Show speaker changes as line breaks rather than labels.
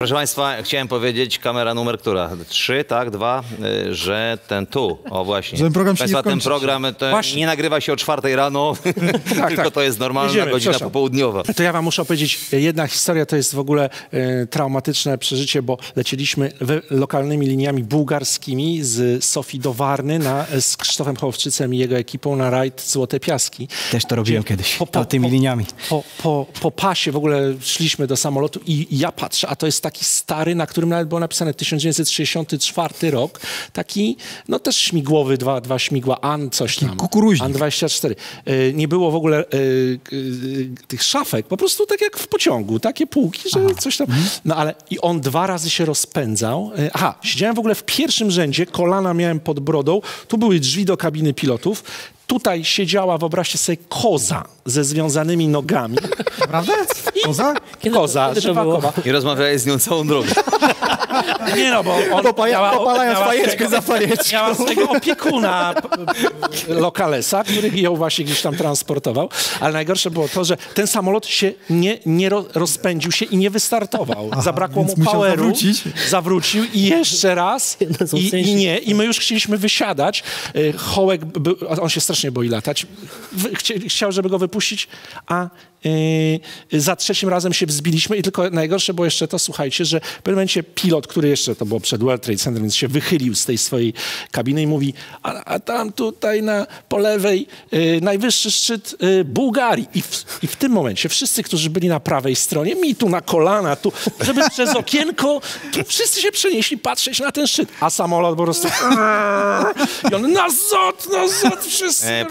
Proszę Państwa, chciałem powiedzieć, kamera numer która? 3, tak? 2, że ten tu, o właśnie.
Ten program się
Państwa,
nie
ten
skończy.
program nie nagrywa się o 4 rano, tylko to jest normalna godzina popołudniowa.
To ja wam muszę opowiedzieć, jedna historia to jest w ogóle traumatyczne przeżycie, bo lecieliśmy lokalnymi liniami bułgarskimi z Sofii do Warny z Krzysztofem Hołowczycem i jego ekipą na rajd Złote Piaski.
Też to robiłem kiedyś, tymi liniami.
Po pasie w ogóle szliśmy do samolotu i ja patrzę, a to jest taki stary, na którym nawet było napisane 1964 rok, taki, no też śmigłowy, dwa śmigła, AN coś tam.
Kukuruźnik.
AN-24. Nie było w ogóle tych szafek, po prostu tak jak w pociągu, takie półki, że coś tam. No ale i on 2 razy się rozpędzał. Siedziałem w ogóle w pierwszym rzędzie, kolana miałem pod brodą, tu były drzwi do kabiny pilotów. Tutaj siedziała, wyobraźcie sobie, koza ze związanymi nogami.
Prawda? Koza?
Koza, żywakowa.
I rozmawiałeś z nią całą drogę.
Nie no, bo on
Popalając fajeczkę za fajeczką.
Miała swojego opiekuna lokalesa, który ją właśnie gdzieś tam transportował. Ale najgorsze było to, że ten samolot się nie rozpędził się i nie wystartował. Zabrakło mu poweru. Zawrócił i jeszcze raz. I my już chcieliśmy wysiadać. Hołek, on się strasznie boi latać. Chciał, żeby go wypuścić, a za 3 razem się wzbiliśmy i tylko najgorsze było jeszcze to, słuchajcie, że w pewnym momencie pilot, który jeszcze, to było przed World Trade Center, więc się wychylił z tej swojej kabiny i mówi, a tam tutaj po lewej najwyższy szczyt Bułgarii. I w tym momencie wszyscy, którzy byli na prawej stronie, mi tu na kolana, tu, żeby przez okienko, tu wszyscy się przenieśli patrzeć na ten szczyt. A samolot po prostu i on, nazad, wszyscy.